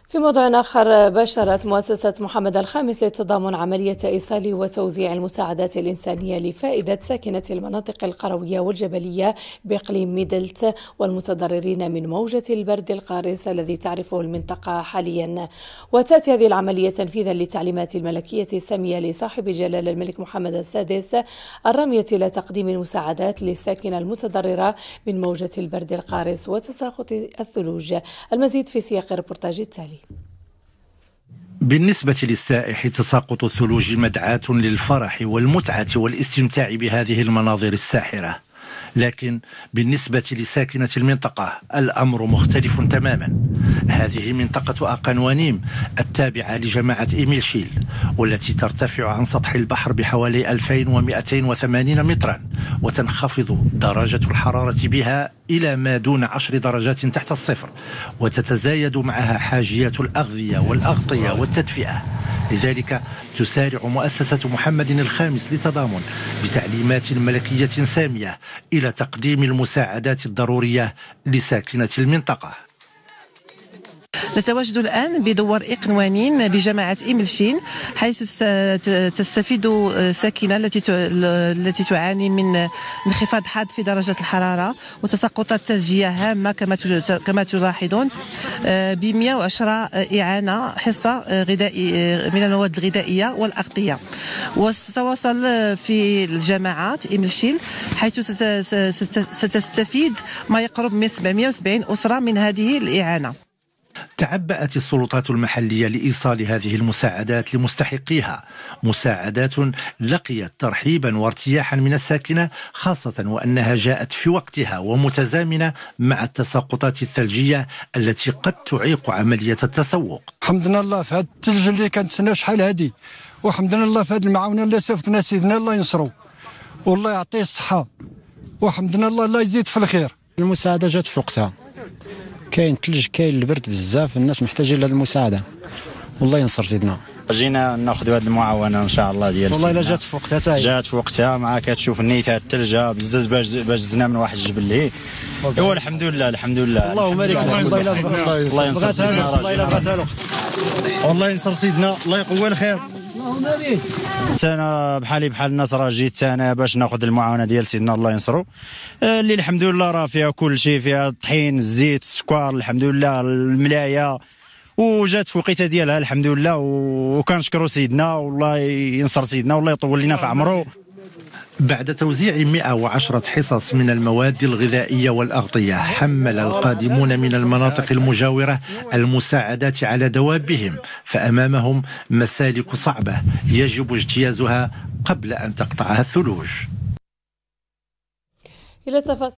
في موضوع آخر، بشرت مؤسسة محمد الخامس للتضامن عملية إيصال وتوزيع المساعدات الإنسانية لفائدة ساكنة المناطق القروية والجبلية بإقليم ميدلت والمتضررين من موجة البرد القارس الذي تعرفه المنطقة حاليا. وتأتي هذه العملية تنفيذا للتعليمات الملكية السامية لصاحب جلالة الملك محمد السادس الرامية إلى تقديم المساعدات للساكنة المتضررة من موجة البرد القارس وتساقط الثلوج. المزيد في سياق الريبورتاج التالي. بالنسبة للسائح، تساقط الثلوج مدعاة للفرح والمتعة والاستمتاع بهذه المناظر الساحرة، لكن بالنسبة لساكنة المنطقة الأمر مختلف تماما. هذه منطقة أقنوانيم التابعة لجماعة إيميل شيل، والتي ترتفع عن سطح البحر بحوالي 2280 مترا، وتنخفض درجة الحرارة بها إلى ما دون 10 درجات تحت الصفر، وتتزايد معها حاجيات الأغذية والأغطية والتدفئة. لذلك تسارع مؤسسة محمد الخامس للتضامن بتعليمات ملكية سامية إلى تقديم المساعدات الضرورية لساكنة المنطقة. نتواجد الآن بدوار إقنوانين بجماعة إيملشين، حيث تستفيد ساكنة التي تعاني من انخفاض حاد في درجة الحرارة وتساقطات ثلجية هامة كما تلاحظون ب 110 إعانة حصة غذائي من المواد الغذائية والأغطية. وستواصل في الجماعات إيملشين حيث ستستفيد ما يقرب من 770 أسرة من هذه الإعانة. تعبأت السلطات المحلية لإيصال هذه المساعدات لمستحقيها، مساعدات لقيت ترحيبا وارتياحا من الساكنة، خاصة وأنها جاءت في وقتها ومتزامنة مع التساقطات الثلجية التي قد تعيق عملية التسوق. حمدنا الله في هذا الثلج اللي كانت شحال هذه، وحمدنا الله في هذه المعاونة اللي صيفطنا سيدنا، الله ينصرو والله يعطيه الصحة، وحمدنا الله يزيد في الخير. المساعدة جات في وقتها، كاين ثلج كاين البرد بزاف، الناس محتاجين لهذه المساعده، والله ينصر سيدنا. جينا ناخذ هذه المعاونه ان شاء الله ديال والله الا جات في وقتها، جات في وقتها مع كتشوف النيتات الثلجه بزاف باش زنا من واحد الجبل ليه. ايوا الحمد لله الحمد لله اللهم بارك. الله ينصر سيدنا، والله ينصر سيدنا، الله يقوي الخير. انا بحالي بحال الناس راه جيت انا باش ناخذ المعاونه ديال سيدنا الله ينصرو، اللي الحمد لله راه فيها كل شيء، فيها الطحين الزيت السكر الحمد لله الملايه، وجات في وقيتها ديالها الحمد لله، وكنشكروا سيدنا والله ينصر سيدنا والله يطول لنا في عمره. بعد توزيع 110 حصص من المواد الغذائية والأغطية، حمل القادمون من المناطق المجاورة المساعدات على دوابهم، فأمامهم مسالك صعبة يجب اجتيازها قبل أن تقطعها الثلوج. إلى